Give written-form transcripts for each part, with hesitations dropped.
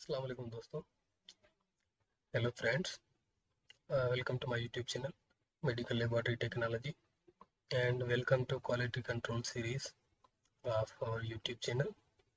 अस्सलाम वालेकुम दोस्तों। Hello friends, welcome to my YouTube channel medical laboratory technology and welcome to quality control series of our YouTube channel.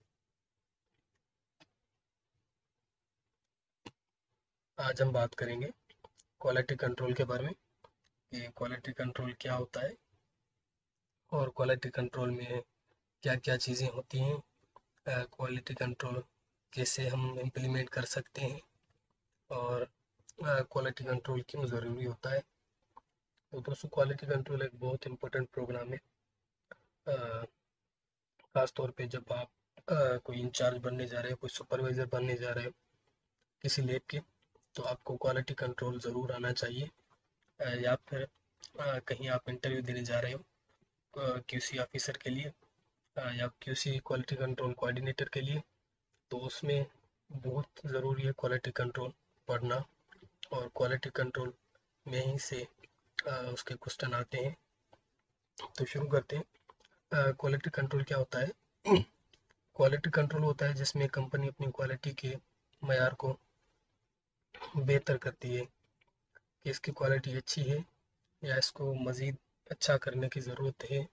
आज हम बात करेंगे क्वालिटी कंट्रोल के बारे में कि क्वालिटी कंट्रोल क्या होता है और क्वालिटी कंट्रोल में क्या क्या चीज़ें होती हैं। क्वालिटी कंट्रोल कैसे हम इम्प्लीमेंट कर सकते हैं और क्वालिटी कंट्रोल क्यों ज़रूरी होता है। तो दोस्तों, क्वालिटी कंट्रोल एक बहुत इंपॉर्टेंट प्रोग्राम है। अ, खास तौर पे जब आप कोई इंचार्ज बनने जा रहे हो, कोई सुपरवाइजर बनने जा रहे हो किसी लैब के, तो आपको क्वालिटी कंट्रोल ज़रूर आना चाहिए। या फिर कहीं आप इंटरव्यू देने जा रहे हो क्यूसी ऑफिसर के लिए या क्यूसी क्वालिटी कंट्रोल कोऑर्डिनेटर के लिए, तो उसमें बहुत ज़रूरी है क्वालिटी कंट्रोल पढ़ना। और क्वालिटी कंट्रोल में ही से उसके क्वेश्चन आते हैं। तो शुरू करते हैं। क्वालिटी कंट्रोल क्या होता है? क्वालिटी कंट्रोल होता है जिसमें कंपनी अपनी क्वालिटी के मयार को बेहतर करती है कि इसकी क्वालिटी अच्छी है या इसको मज़ीद अच्छा करने की ज़रूरत है।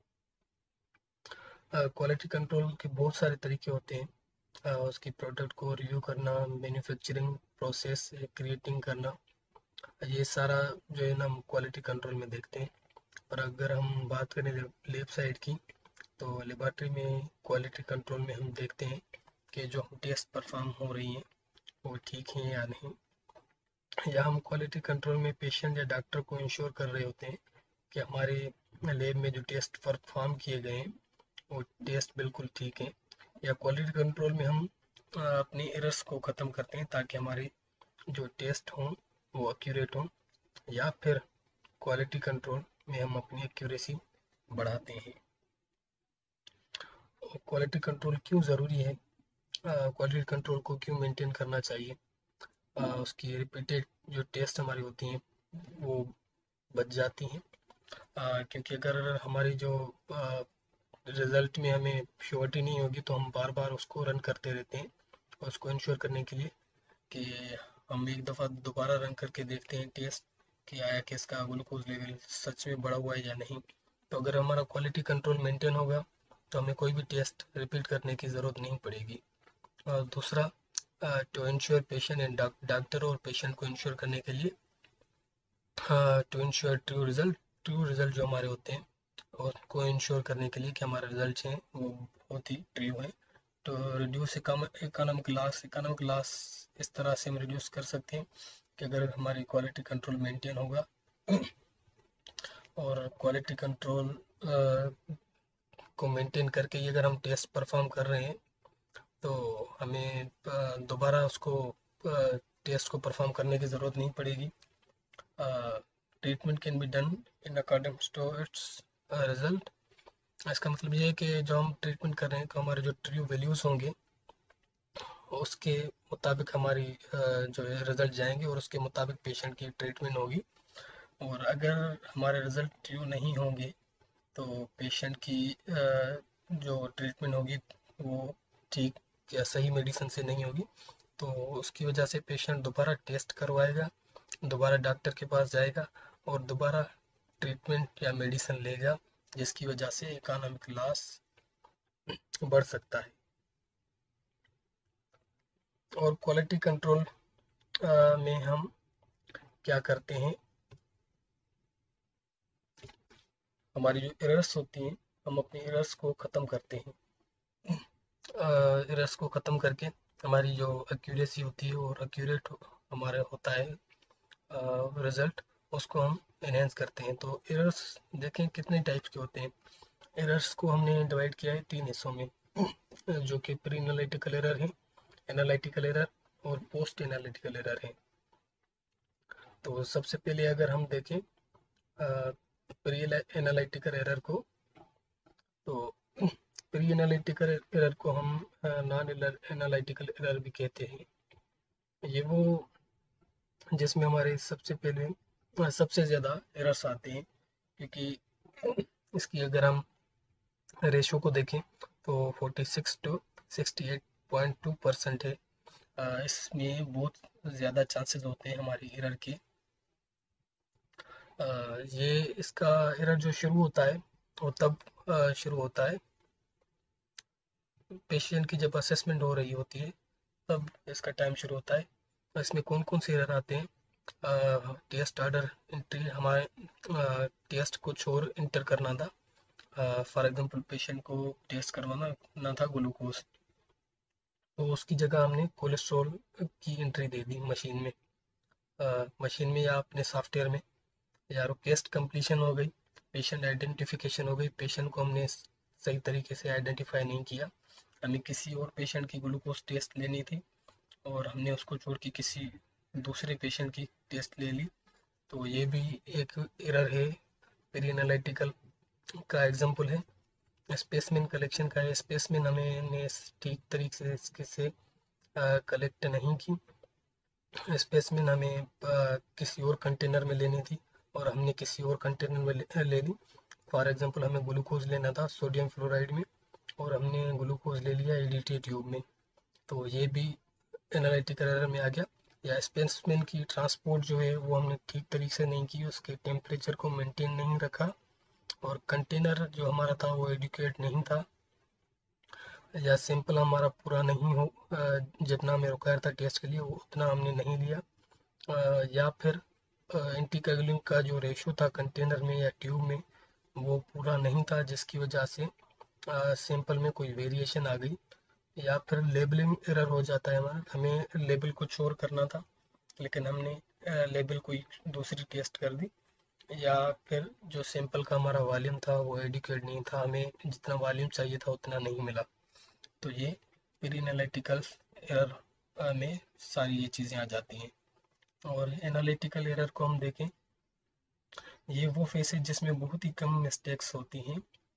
क्वालिटी कंट्रोल के बहुत सारे तरीके होते हैं। उसकी प्रोडक्ट को रिव्यू करना, मैन्युफैक्चरिंग प्रोसेस क्रिएटिंग करना, ये सारा जो है ना हम क्वालिटी कंट्रोल में देखते हैं। और अगर हम बात करें लेब साइड की, तो लेबॉर्ट्री में क्वालिटी कंट्रोल में हम देखते हैं कि जो हम टेस्ट परफॉर्म हो रही हैं वो ठीक हैं या नहीं। या हम क्वालिटी कंट्रोल में पेशेंट या डॉक्टर को इंश्योर कर रहे होते हैं कि हमारे लैब में जो टेस्ट परफॉर्म किए गए हैं वो टेस्ट बिल्कुल ठीक है। या क्वालिटी कंट्रोल में हम अपनी एरर्स को ख़त्म करते हैं ताकि हमारे जो टेस्ट हों वो एक्यूरेट हों। या फिर क्वालिटी कंट्रोल में हम अपनी एक्यूरेसी बढ़ाते हैं। क्वालिटी कंट्रोल क्यों ज़रूरी है? क्वालिटी कंट्रोल को क्यों मेंटेन करना चाहिए? उसकी रिपीटेड जो टेस्ट हमारी होती हैं वो बच जाती हैं। क्योंकि अगर हमारी जो रिज़ल्ट में हमें श्योरिटी नहीं होगी तो हम बार बार उसको रन करते रहते हैं। और उसको इंश्योर करने के लिए कि हम एक दफ़ा दोबारा रन करके देखते हैं टेस्ट कि आया कि इसका ग्लूकोज लेवल सच में बढ़ा हुआ है या नहीं। तो अगर हमारा क्वालिटी कंट्रोल मेंटेन होगा तो हमें कोई भी टेस्ट रिपीट करने की ज़रूरत नहीं पड़ेगी। और दूसरा, to ensure patient and doctor और पेशेंट को इंश्योर करने के लिए, टू इंश्योर ट्रू रिजल्ट जो हमारे होते हैं और को इंश्योर करने के लिए कि हमारे रिजल्ट हैं वो बहुत ही ट्रू हैं। तो रिड्यूस इकोनॉमिक लॉस इस तरह से हम रिड्यूस कर सकते हैं कि अगर हमारी क्वालिटी कंट्रोल मेंटेन होगा और क्वालिटी कंट्रोल को मेंटेन करके ही अगर हम टेस्ट परफॉर्म कर रहे हैं तो हमें दोबारा उसको टेस्ट को परफॉर्म करने की ज़रूरत नहीं पड़ेगी। Treatment can be done in accordings to its result. इसका मतलब ये है कि जो हम ट्रीटमेंट कर रहे हैं तो हमारे जो ट्रू वैल्यूज़ होंगे उसके मुताबिक हमारी जो है रिजल्ट जाएंगे और उसके मुताबिक पेशेंट की ट्रीटमेंट होगी। और अगर हमारे रिजल्ट ट्रू नहीं होंगे तो पेशेंट की जो ट्रीटमेंट होगी वो ठीक या सही मेडिसिन से नहीं होगी। तो उसकी वजह से पेशेंट दोबारा टेस्ट करवाएगा, दोबारा डॉक्टर के पास जाएगा और दोबारा ट्रीटमेंट या मेडिसिन लेगा, जिसकी वजह से इकोनॉमिक लॉस बढ़ सकता है। और क्वालिटी कंट्रोल में हम क्या करते हैं? हमारी जो एरर्स होती हैं हम अपनी एरर्स को ख़त्म करते हैं। एरर्स को ख़त्म करके हमारी जो एक्यूरेसी होती है और एक्यूरेट हमारा होता है रिज़ल्ट, उसको हम एनहेंस करते हैं। तो एरर्स देखें कितने टाइप्स के होते हैं। एरर्स को हमने डिवाइड किया है 3 हिस्सों में, जो कि प्री एनालिटिकल एरर है, एनालिटिकल एरर और पोस्ट एनालिटिकल एरर है। तो सबसे पहले अगर हम देखें प्री एनालिटिकल एरर को, तो प्री एनालिटिकल एरर को हम नॉन एनालिटिकल एरर भी कहते हैं। ये वो जिसमें हमारे सबसे पहले सबसे ज़्यादा एरर्स आते हैं, क्योंकि इसकी अगर हम रेशो को देखें तो 46 to 68.2% है। इसमें बहुत ज़्यादा चांसेस होते हैं हमारी एरर के। ये इसका एरर जो शुरू होता है वो तब शुरू होता है पेशेंट की जब असेसमेंट हो रही होती है, तब इसका टाइम शुरू होता है। इसमें कौन कौन से एरर आते हैं? टेस्ट ऑर्डर एंट्री, हमारे टेस्ट कुछ और इंटर करना था। फॉर एग्जांपल पेशेंट को टेस्ट करवाना ना था ग्लूकोज, तो उसकी जगह हमने कोलेस्ट्रॉल की एंट्री दे दी मशीन में। मशीन में या अपने सॉफ्टवेयर में, या रिक्वेस्ट कंप्लीशन हो गई, पेशेंट आइडेंटिफिकेशन हो गई, पेशेंट को हमने सही तरीके से आइडेंटिफाई नहीं किया, हमें किसी और पेशेंट की ग्लूकोज टेस्ट लेनी थी और हमने उसको छोड़ के किसी दूसरे पेशेंट की टेस्ट ले ली, तो ये भी एक एरर है, पेरी एनालिटिकल का एग्जांपल है। स्पेसमेन कलेक्शन का है, स्पेसमेन हमने ठीक तरीके से कलेक्ट नहीं की, स्पेसमेन हमें किसी और कंटेनर में लेनी थी और हमने किसी और कंटेनर में ले ली। फॉर एग्जांपल हमें ग्लूकोज लेना था सोडियम फ्लोराइड में और हमने ग्लूकोज ले लिया ईडीटी ट्यूब में, तो ये भी एनालिटिकल एरर में आ गया। या स्पेसमेन की ट्रांसपोर्ट जो है वो हमने ठीक तरीके से नहीं की, उसके टेम्परेचर को मेंटेन नहीं रखा और कंटेनर जो हमारा था वो एडिक्वेट नहीं था, या सैंपल हमारा पूरा नहीं हो, जितना हमें रिक्वायर था टेस्ट के लिए वो उतना हमने नहीं लिया, या फिर एंटी कोगुलेंट का जो रेशो था कंटेनर में या ट्यूब में वो पूरा नहीं था, जिसकी वजह से सैंपल में कोई वेरिएशन आ गई। या फिर लेबलिंग एरर हो जाता है हमारा, हमें लेबल कुछ और करना था लेकिन हमने लेबल कोई दूसरी टेस्ट कर दी, या फिर जो सैंपल का हमारा वॉल्यूम था वो एडिक्वेट नहीं था, हमें जितना वॉल्यूम चाहिए था उतना नहीं मिला, तो ये प्री एनालिटिकल एरर में सारी ये चीज़ें आ जाती हैं। और एनालिटिकल एरर को हम देखें, ये वो फेस है जिसमें बहुत ही कम मिस्टेक्स होती हैं।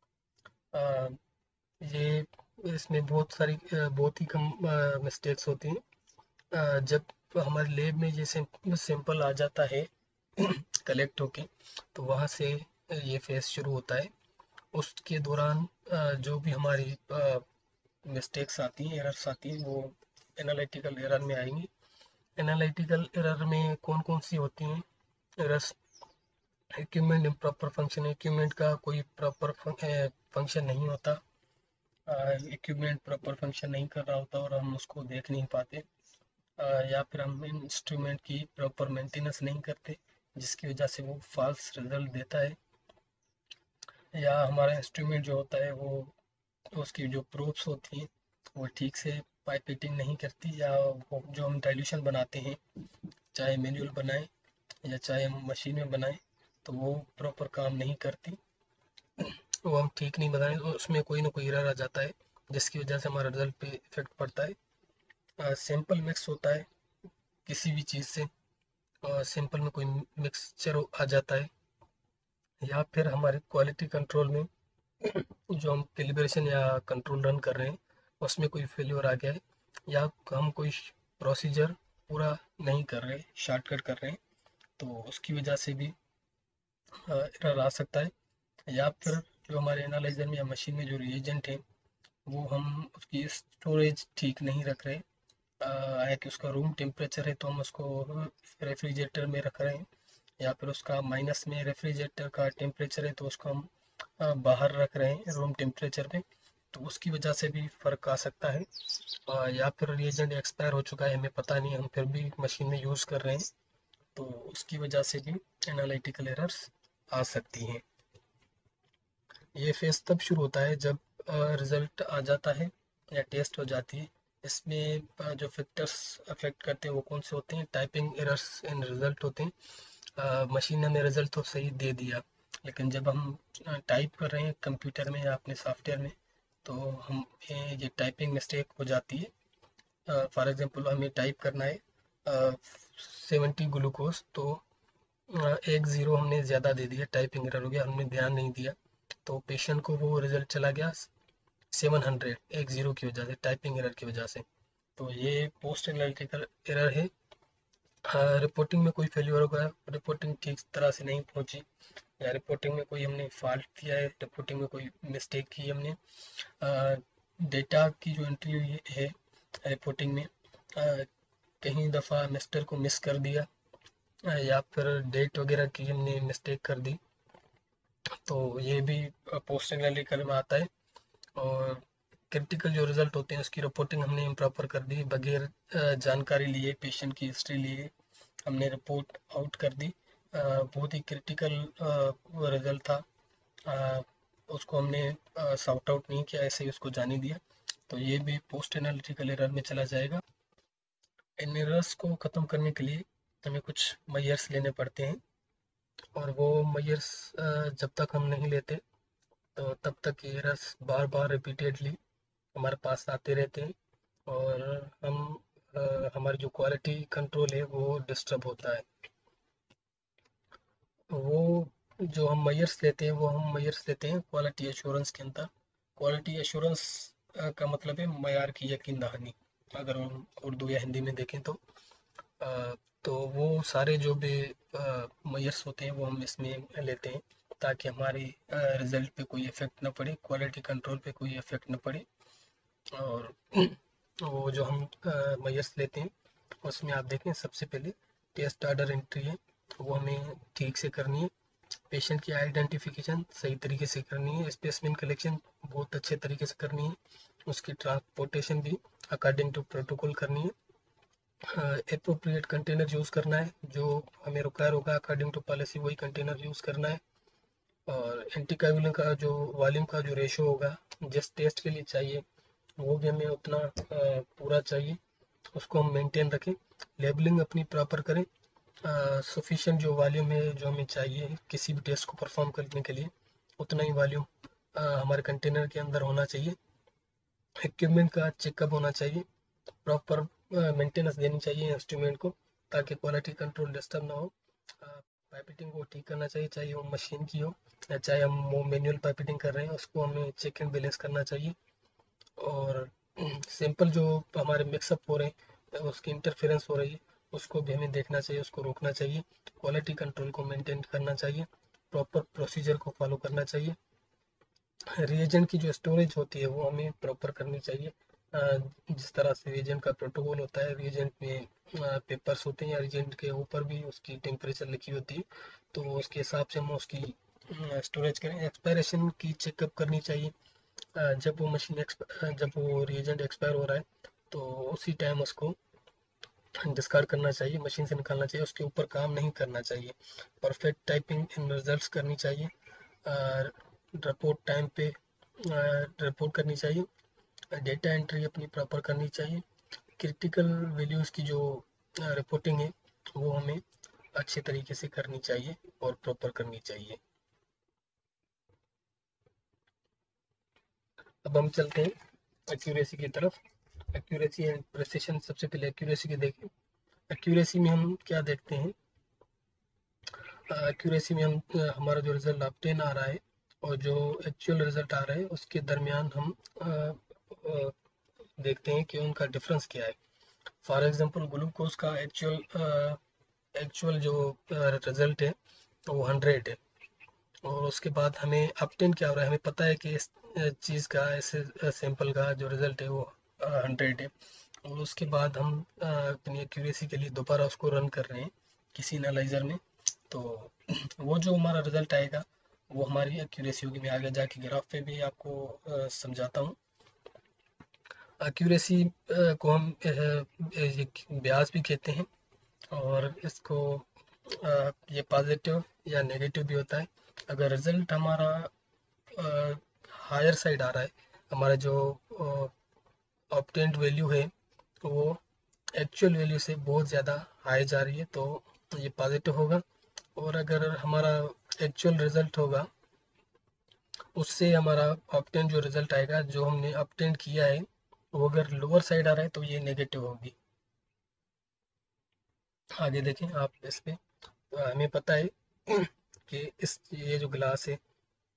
अ, ये इसमें बहुत ही कम मिस्टेक्स होती हैं। जब हमारे लैब में ये सैंपल आ जाता है कलेक्ट होके, तो वहाँ से ये फेस शुरू होता है। उसके दौरान जो भी हमारी मिस्टेक्स आती हैं, एरर्स आती हैं, वो एनालिटिकल एरर में आएंगी। एनालिटिकल एरर में कौन कौन सी होती हैं errors? Equipment improper function, equipment का कोई प्रॉपर फंक्शन नहीं होता, इक्विपमेंट प्रॉपर फंक्शन नहीं कर रहा होता और हम उसको देख नहीं पाते, या फिर हम इंस्ट्रूमेंट की प्रॉपर मेंटेनेंस नहीं करते जिसकी वजह से वो फॉल्स रिजल्ट देता है, या हमारा इंस्ट्रूमेंट जो होता है वो उसकी जो प्रोब्स होती हैं वो ठीक से पाइपेटिंग नहीं करती, या वो जो हम डाइल्यूशन बनाते हैं चाहे मैनुअल बनाएं या चाहे हम मशीन में बनाएं तो वो प्रॉपर काम नहीं करती, वो हम ठीक नहीं बनाएं तो उसमें कोई ना कोई एरर आ जाता है जिसकी वजह से हमारा रिजल्ट पे इफेक्ट पड़ता है। सैंपल मिक्स होता है किसी भी चीज़ से, सैंपल में कोई मिक्सचर आ जाता है, या फिर हमारे क्वालिटी कंट्रोल में जो हम कैलिब्रेशन या कंट्रोल रन कर रहे हैं उसमें कोई फेल्योर आ गया है, या हम कोई प्रोसीजर पूरा नहीं कर रहे, शॉर्टकट कर रहे हैं, तो उसकी वजह से भी एरर आ सकता है। या फिर जो हमारे एनालाइजर में या मशीन में जो रिएजेंट है वो हम उसकी स्टोरेज ठीक नहीं रख रहे, है कि उसका रूम टेम्परेचर है तो हम उसको रेफ्रिजरेटर में रख रहे हैं, या फिर उसका माइनस में रेफ्रिजरेटर का टेम्परेचर है तो उसको हम बाहर रख रहे हैं रूम टेम्परेचर पे, तो उसकी वजह से भी फ़र्क आ सकता है। या फिर रिएजेंट एक्सपायर हो चुका है, हमें पता नहीं, हम फिर भी मशीन में यूज़ कर रहे हैं, तो उसकी वजह से भी एनालिटिकल एरर्स आ सकती हैं। ये फेज़ तब शुरू होता है जब रिज़ल्ट आ जाता है या टेस्ट हो जाती है। इसमें जो फैक्टर्स अफेक्ट करते हैं वो कौन से होते हैं? टाइपिंग एरर्स इन रिज़ल्ट होते हैं। मशीन ने हमें रिज़ल्ट तो सही दे दिया लेकिन जब हम टाइप कर रहे हैं कंप्यूटर में या अपने सॉफ्टवेयर में तो हम ये टाइपिंग मिस्टेक हो जाती है। फॉर एग्जांपल हमें टाइप करना है 70 ग्लूकोज, तो एक ज़ीरो हमने ज़्यादा दे दिया, टाइपिंग एरर हो गया, हमने ध्यान नहीं दिया, तो पेशेंट को वो रिजल्ट चला गया 700, एक ज़ीरो की वजह से, टाइपिंग एरर की वजह से, तो ये पोस्ट एनालिटिकल एरर है। रिपोर्टिंग में कोई फेल्यूर हो गया, रिपोर्टिंग ठीक तरह से नहीं पहुंची, या रिपोर्टिंग में कोई हमने फॉल्ट किया है, रिपोर्टिंग में कोई मिस्टेक की हमने, डेटा की जो एंट्री हुई है रिपोर्टिंग में कहीं दफ़ा मिस्टर को मिस कर दिया, या फिर डेट वगैरह की हमने मिस्टेक कर दी, तो ये भी पोस्ट एनालिटिकल में आता है। और क्रिटिकल जो रिजल्ट होते हैं उसकी रिपोर्टिंग हमने इम्प्रॉपर कर दी, बगैर जानकारी लिए, पेशेंट की हिस्ट्री लिए हमने रिपोर्ट आउट कर दी। बहुत ही क्रिटिकल रिजल्ट था, अ, उसको हमने सॉर्ट आउट नहीं किया, ऐसे ही उसको जाने दिया, तो ये भी पोस्ट एनालिटिकल एरर में चला जाएगा। इन एरर्स को ख़त्म करने के लिए हमें कुछ मेजर्स लेने पड़ते हैं, और वो मेजर्स जब तक हम नहीं लेते तो तब तक ये एरर्स बार बार रिपीटेडली हमारे पास आते रहते हैं, और हम हमारी जो क्वालिटी कंट्रोल है वो डिस्टर्ब होता है। वो जो हम मेजर्स लेते हैं वो हम मेजर्स लेते हैं क्वालिटी एश्योरेंस के अंदर। क्वालिटी एश्योरेंस का मतलब है मयार की यकीन दहानी, अगर हम उर्दू या हिंदी में देखें तो। अ, तो वो सारे जो भी मेजर्स होते हैं वो हम इसमें लेते हैं, ताकि हमारे रिजल्ट पे कोई इफ़ेक्ट ना पड़े, क्वालिटी कंट्रोल पे कोई इफ़ेक्ट ना पड़े। और वो जो हम मेजर्स लेते हैं उसमें आप देखें, सबसे पहले टेस्ट ऑर्डर एंट्री है, वो हमें ठीक से करनी है। पेशेंट की आइडेंटिफिकेशन सही तरीके से करनी है, स्पेसिमेन कलेक्शन बहुत अच्छे तरीके से करनी है, उसकी ट्रांसपोर्टेशन भी अकॉर्डिंग टू प्रोटोकॉल करनी है, एप्रोप्रिएट कंटेनर यूज़ करना है, जो हमें रिक्वायर होगा अकॉर्डिंग टू पॉलिसी वही कंटेनर यूज़ करना है। और एंटीकाइगुलेंट का जो वॉल्यूम का जो रेशो होगा जिस टेस्ट के लिए चाहिए वो भी हमें उतना पूरा चाहिए, उसको हम मेंटेन रखें। लेबलिंग अपनी प्रॉपर करें, सफिशिएंट जो वॉल्यूम है जो हमें चाहिए किसी भी टेस्ट को परफॉर्म करने के लिए, उतना ही वॉल्यूम हमारे कंटेनर के अंदर होना चाहिए। इक्विपमेंट का चेकअप होना चाहिए, प्रॉपर मेंटेनेंस देनी चाहिए इंस्ट्रूमेंट को, ताकि क्वालिटी कंट्रोल डिस्टर्ब ना हो। पाइपेटिंग को ठीक करना चाहिए, चाहे वो मशीन की हो या चाहे हम वो मैनुअल पाइपेटिंग कर रहे हैं, उसको हमें चेक एंड बैलेंस करना चाहिए। और सैंपल जो हमारे मिक्सअप हो रहे हैं, उसकी इंटरफेरेंस हो रही है, उसको भी हमें देखना चाहिए, उसको रोकना चाहिए, क्वालिटी कंट्रोल को मेंटेन करना चाहिए, प्रॉपर प्रोसीजर को फॉलो करना चाहिए। रिएजेंट की जो स्टोरेज होती है वो हमें प्रॉपर करनी चाहिए, जिस तरह से रिएजेंट का प्रोटोकॉल होता है, रिएजेंट में पेपर्स होते हैं या रिएजेंट के ऊपर भी उसकी टेम्परेचर लिखी होती है, तो उसके हिसाब से हम उसकी स्टोरेज करें। एक्सपायरेशन की चेकअप करनी चाहिए, जब वो जब वो रिएजेंट एक्सपायर हो रहा है तो उसी टाइम उसको डिस्कार्ड करना चाहिए, मशीन से निकालना चाहिए, उसके ऊपर काम नहीं करना चाहिए। परफेक्ट टाइपिंग इन रिजल्ट्स करनी चाहिए, रिपोर्ट टाइम पे रिपोर्ट करनी चाहिए, डेटा एंट्री अपनी प्रॉपर करनी चाहिए। क्रिटिकल वैल्यूज़ की जो रिपोर्टिंग है वो हमें अच्छे तरीके से करनी चाहिए और प्रॉपर करनी चाहिए। अब हम चलते हैं एक्यूरेसी की तरफ। एक्यूरेसी एंड प्रिसिशन, सबसे पहले एक्यूरेसी की देखें। एक्यूरेसी में हम क्या देखते हैं, एक्यूरेसी में हम हमारा जो रिजल्ट ऑब्टेन आ रहा है और जो एक्चुअल रिजल्ट आ रहा है उसके दरमियान हम देखते हैं कि उनका डिफरेंस क्या है। फॉर एग्जांपल ग्लूकोज का एक्चुअल जो रिजल्ट है वो 100 है, और उसके बाद हमें ऑब्टेन क्या हो रहा है, हमें पता है कि इस चीज़ का, ऐसे सैंपल का जो रिजल्ट है वो 100 है, और उसके बाद हम अपनी एक्यूरेसी के लिए दोबारा उसको रन कर रहे हैं किसी एनालाइजर में, तो वो जो हमारा रिजल्ट आएगा वो हमारी एक्यूरेसी होगी। मैं आगे जाके ग्राफ पे भी आपको समझाता हूँ। एक्यूरेसी को हम ब्याज भी कहते हैं, और इसको ये पॉजिटिव या नेगेटिव भी होता है। अगर रिजल्ट हमारा हायर साइड आ रहा है, हमारा जो ऑब्टेन्ड वैल्यू है वो एक्चुअल वैल्यू से बहुत ज़्यादा हाई जा रही है, तो ये पॉजिटिव होगा। और अगर हमारा एक्चुअल रिजल्ट होगा उससे हमारा ऑब्टेन जो रिजल्ट आएगा, जो हमने ऑब्टेन किया है, वो अगर लोअर साइड आ रहा है तो ये नेगेटिव होगी। आगे देखें आप इस पे, हमें पता है कि ये जो गिलास है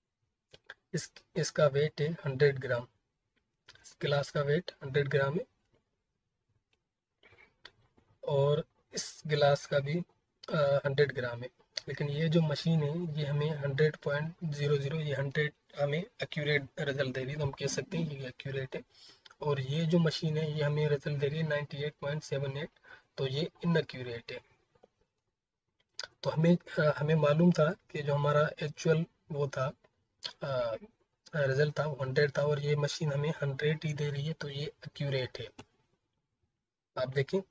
इसका वेट है 100 ग्राम, इस गिलास का वेट 100 ग्राम है, और इस गिलास का भी 100 ग्राम है। लेकिन ये जो मशीन है ये हमें 100.00, ये 100 हमें एक्यूरेट रिजल्ट दे रही है, तो हम कह सकते हैं ये एक्यूरेट है। और ये जो मशीन है ये हमें रिजल्ट दे रही है 98.78, तो ये इनअक्यूरेट है। तो हमें मालूम था कि जो हमारा एक्चुअल वो था रिजल्ट था वो 100 था, और ये मशीन हमें 100 ही दे रही है, तो ये एक्यूरेट है। आप देखें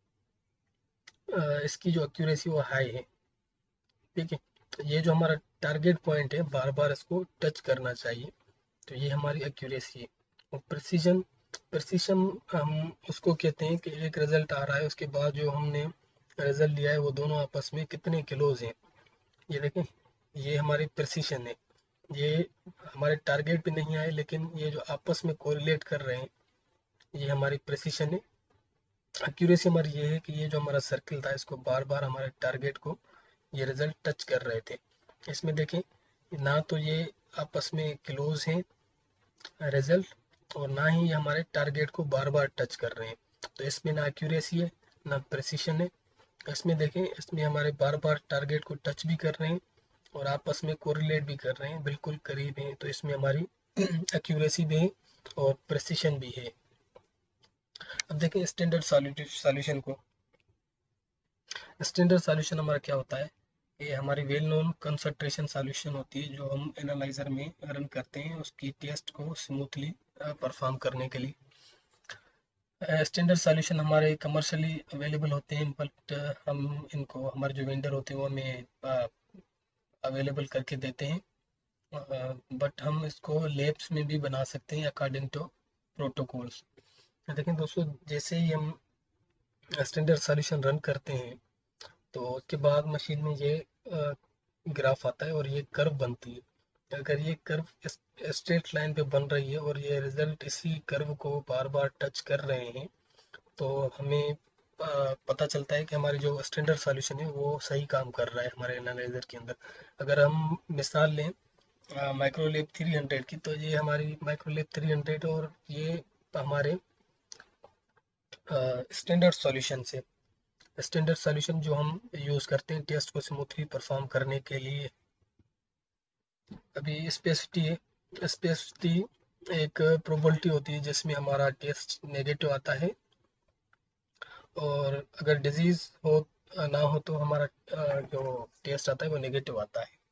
इसकी जो एक्यूरेसी वो हाई है। ठीक है, तो ये जो हमारा टारगेट पॉइंट है बार बार इसको टच करना चाहिए, तो ये हमारी एक्यूरेसी है। और प्रिसीजन, प्रिसीजन हम उसको कहते हैं कि एक रिजल्ट आ रहा है, उसके बाद जो हमने रिजल्ट लिया है वो दोनों आपस में कितने क्लोज हैं। ये देखें, ये हमारी प्रिसीजन है। ये हमारे टारगेट पे नहीं आए, लेकिन ये जो आपस में कोरिलेट कर रहे हैं, ये हमारी प्रिसीजन है। एक्यूरेसी हमारी ये है कि ये जो हमारा सर्किल था इसको बार बार हमारे टारगेट को ये रिजल्ट टच कर रहे थे। इसमें देखें, ना तो ये आपस में क्लोज हैं रिजल्ट, और ना ही ये हमारे टारगेट को बार बार टच कर रहे हैं, तो इसमें ना एक्यूरेसी है ना प्रिसीशन है। इसमें देखें, इसमें हमारे बार बार टारगेट को टच भी कर रहे हैं और आपस में कोरिलेट भी कर रहे हैं, बिल्कुल करीब हैं, तो इसमें हमारी एक्यूरेसी भी है और प्रिसीशन भी है। अब देखें स्टैंडर्ड सॉल्यूशन को। स्टैंडर्ड सॉल्यूशन हमारा क्या होता है, ये हमारी वेल नोन कंसंट्रेशन सॉल्यूशन होती है जो हम एनालाइजर में रन करते हैं उसकी टेस्ट को स्मूथली परफॉर्म करने के लिए। स्टैंडर्ड सॉल्यूशन हमारे कमर्शियली अवेलेबल होते हैं, बट हम इनको हमारे जो वेंडर होते हैं वो हमें अवेलेबल करके देते हैं, बट हम इसको लैब्स में भी बना सकते हैं अकॉर्डिंग टू प्रोटोकॉल्स। लेकिन दोस्तों, जैसे ही हम स्टैंडर्ड सॉल्यूशन रन करते हैं तो उसके बाद मशीन में ये ग्राफ आता है और ये कर्व बनती है। अगर ये कर्व स्ट्रेट लाइन पे बन रही है और ये रिजल्ट इसी कर्व को बार बार टच कर रहे हैं, तो हमें पता चलता है कि हमारी जो स्टैंडर्ड सॉल्यूशन है वो सही काम कर रहा है हमारे एनालाइजर के अंदर। अगर हम मिसाल लें माइक्रोलेब 300 की, तो ये हमारी माइक्रोलेब 300 और ये हमारे स्टैंडर्ड सॉल्यूशन से स्टैंडर्ड सॉल्यूशन जो हम यूज़ करते हैं टेस्ट को स्मूथली परफॉर्म करने के लिए। अभी स्पेसिटी है, स्पेसिटी एक प्रोबेबिलिटी होती है जिसमें हमारा टेस्ट नेगेटिव आता है, और अगर डिजीज हो ना हो तो हमारा जो टेस्ट आता है वो नेगेटिव आता है।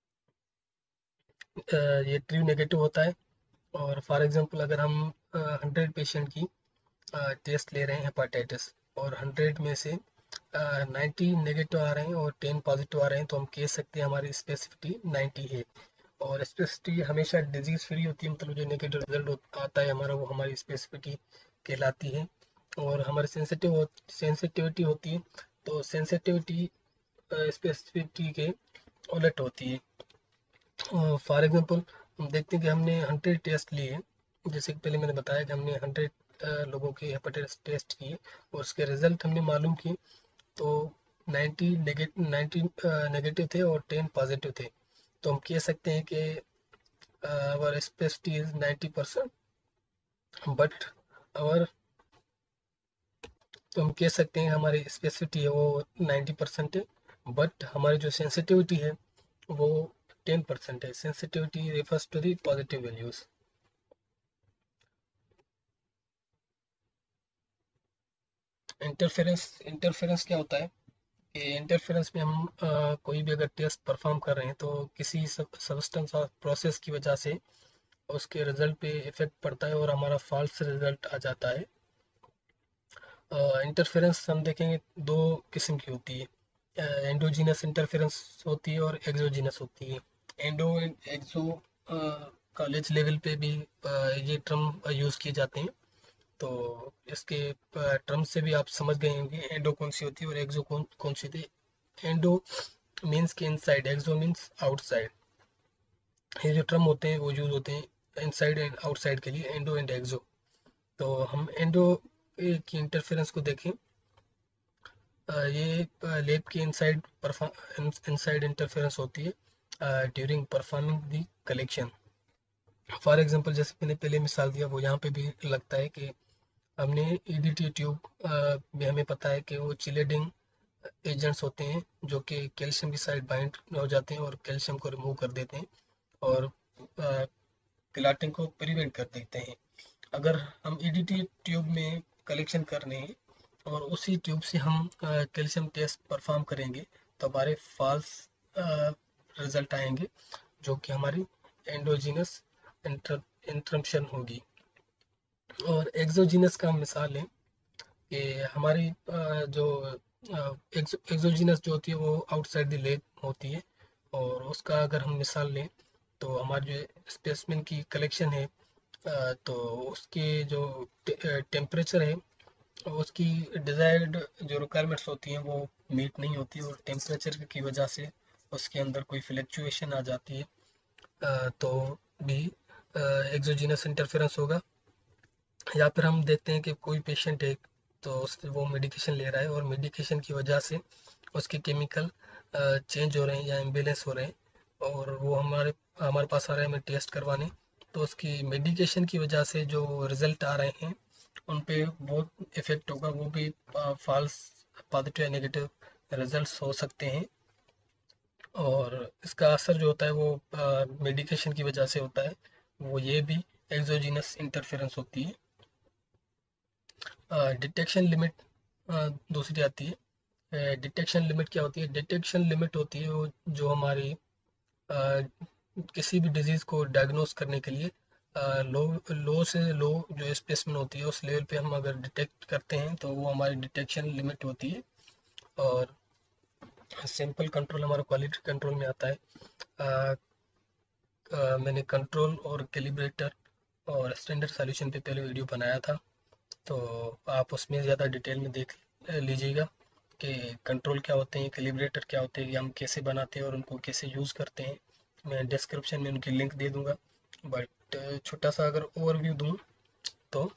ये ट्रू नेगेटिव होता है। और फॉर एग्जांपल अगर हम 100 पेशेंट की टेस्ट ले रहे हैं हेपाटाइटिस, और 100 में से 90 नेगेटिव आ रहे हैं और 10 पॉजिटिव आ रहे हैं, तो हम कह सकते हैं हमारी स्पेसिफिटी 90 है। और स्पेसिफिटी हमेशा डिजीज फ्री होती है, मतलब जो नेगेटिव रिजल्ट आता है हमारा वो हमारी स्पेसिफिटी कहलाती है। और हमारी सेंसिटिविटी होती है, तो सेंसिटिविटी स्पेसिफिटी के उलट होती है। फॉर एग्जांपल हम देखते हैं कि हमने 100 टेस्ट लिए, जैसे कि पहले मैंने बताया कि हमने 100 लोगों के हेपेटाइटिस टेस्ट किए और उसके रिजल्ट हमने मालूम किए, तो 90 नेगेटिव थे और 10 पॉजिटिव थे। तो हम कह सकते हैं कि our specificity is 90%, but our तो हम कह सकते हैं हमारी स्पेसिफिटी है वो 90% है, बट हमारी जो सेंसिटिविटी है वो 10% है। Sensitivity refers to the positive values. Interference, interference क्या होता है कि इंटरफेरेंस में हम कोई भी अगर टेस्ट परफॉर्म कर रहे हैं तो किसी सब्सटेंस और प्रोसेस की वजह से उसके रिजल्ट पे इफेक्ट पड़ता है और हमारा फॉल्स रिजल्ट आ जाता है। इंटरफेरेंस हम देखेंगे दो किस्म की होती है, एंडोजीनस इंटरफेरेंस होती है और एक्सोजीनस होती है। Endo and exo college level पे भी ये टर्म यूज़ किए जाते हैं, तो इसके टर्म से भी आप समझ गए होंगे एंडो कौन सी होती है और एक्सो कौन कौन सी थी। एंडो मीन्स के इनसाइड, एक्सो मीन्स आउटसाइड। ये जो टर्म होते हैं वो यूज होते हैं इनसाइड एंड आउटसाइड के लिए, एंडो एंड एक्सो। तो हम एंडो की इंटरफेरेंस को देखें, ये लेब की इनसाइड इंटरफेरेंस होती है during performing the collection. For example जैसे मैंने पहले मिसाल दिया वो यहाँ पे भी लगता है कि हमने ईडीटी ट्यूब में हमें पता है कि वो चिलेडिंग एजेंट्स होते हैं जो कि कैल्शियम की साइड बाइंड हो जाते हैं और कैल्शियम को रिमूव कर देते हैं और क्लाटिंग को प्रिवेंट कर देते हैं। अगर हम ईडीटी ट्यूब में कलेक्शन कर रहे हैं और उसी ट्यूब से हम कैल्शियम टेस्ट परफॉर्म करेंगे तो हमारे फॉल्स रिजल्ट आएंगे, जो कि हमारी एंडोजीनस इंटरप्शन होगी। और एक्सोजीनस का मिसाल है कि हमारी जो एक्सोजीनस जो होती है वो आउटसाइड द लैब होती है, और उसका अगर हम मिसाल लें तो हमारे जो स्पेसिमेन की कलेक्शन है, तो उसके जो टेम्परेचर है, उसकी डिज़ायर्ड जो रिक्वायरमेंट्स होती हैं वो मीट नहीं होती, और टेम्परेचर की वजह से उसके अंदर कोई फ्लैक्चुएशन आ जाती है, तो भी एक्सोजीनस इंटरफेरेंस होगा। या फिर हम देखते हैं कि कोई पेशेंट है तो वो मेडिकेशन ले रहा है और मेडिकेशन की वजह से उसके केमिकल चेंज हो रहे हैं या इम्बेलेंस हो रहे हैं, और वो हमारे हमारे पास आ रहा है हमें टेस्ट करवाने, तो उसकी मेडिकेशन की वजह से जो रिजल्ट आ रहे हैं उन पे बहुत इफेक्ट होगा, वो भी फॉल्स पॉजिटिव या नेगेटिव रिजल्ट्स हो सकते हैं। और इसका असर जो होता है वो मेडिकेशन की वजह से होता है, वो ये भी एक्सोजीनस इंटरफेरेंस होती है। डिटेक्शन लिमिट दूसरी आती है। डिटेक्शन लिमिट क्या होती है? डिटेक्शन लिमिट होती है वो जो हमारी अ, किसी भी डिजीज़ को डायग्नोस करने के लिए लो लो से लो जो स्पेसिमेन होती है उस लेवल पे हम अगर डिटेक्ट करते हैं तो वो हमारी डिटेक्शन लिमिट होती है। और सिंपल कंट्रोल हमारा क्वालिटी कंट्रोल में आता है। अ, मैंने कंट्रोल और कैलिब्रेटर और स्टैंडर्ड सॉल्यूशन पे पहले वीडियो बनाया था, तो आप उसमें ज़्यादा डिटेल में देख लीजिएगा कि कंट्रोल क्या होते हैं, कैलिब्रेटर क्या होते हैं, हम कैसे बनाते हैं और उनको कैसे यूज़ करते हैं। मैं डिस्क्रिप्शन में उनकी लिंक दे दूंगा। बट छोटा सा अगर ओवरव्यू दूं तो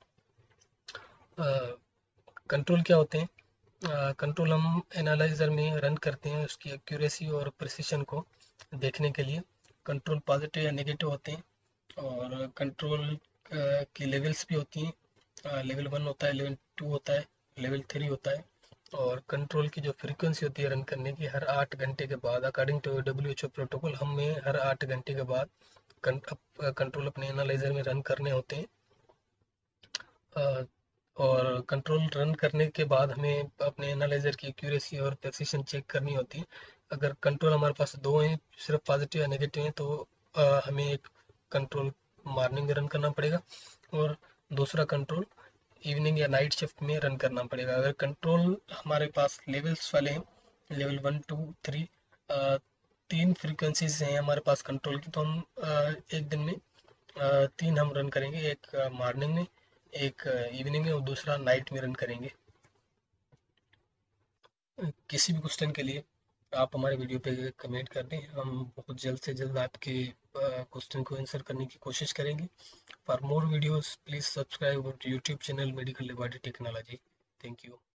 कंट्रोल क्या होते हैं? कंट्रोल हम एनालाइजर में रन करते हैं उसकी एक्यूरेसी और प्रिसिशन को देखने के लिए। कंट्रोल पॉजिटिव या नेगेटिव होते हैं, और कंट्रोल की लेवल्स भी होती हैं। लेवल 1 होता है, लेवल 2 होता है, लेवल 3 होता है। और कंट्रोल की जो फ्रीक्वेंसी होती है रन करने की, हर 8 घंटे के बाद अकॉर्डिंग टू WHO प्रोटोकॉल हमें हर 8 घंटे के बाद कंट्रोल अपने एनालाइजर में रन करने होते हैं। अ, और कंट्रोल रन करने के बाद हमें अपने एनालाइजर की एक्यूरेसी और प्रिसिशन चेक करनी होती है। अगर कंट्रोल हमारे पास दो हैं, सिर्फ पॉजिटिव या नेगेटिव हैं, तो हमें एक कंट्रोल मॉर्निंग में रन करना पड़ेगा और दूसरा कंट्रोल इवनिंग या नाइट शिफ्ट में रन करना पड़ेगा। अगर कंट्रोल हमारे पास लेवल्स वाले हैं, लेवल 1 2 3, तीन फ्रीक्वेंसीज हैं हमारे पास कंट्रोल की, तो हम एक दिन में तीन हम रन करेंगे, एक मॉर्निंग में, एक इवनिंग में और दूसरा नाइट में रन करेंगे। किसी भी क्वेश्चन के लिए आप हमारे वीडियो पे कमेंट कर दें, हम बहुत जल्द से जल्द आपके क्वेश्चन को आंसर करने की कोशिश करेंगे। For more videos please subscribe our YouTube channel medical laboratory technology. Thank you.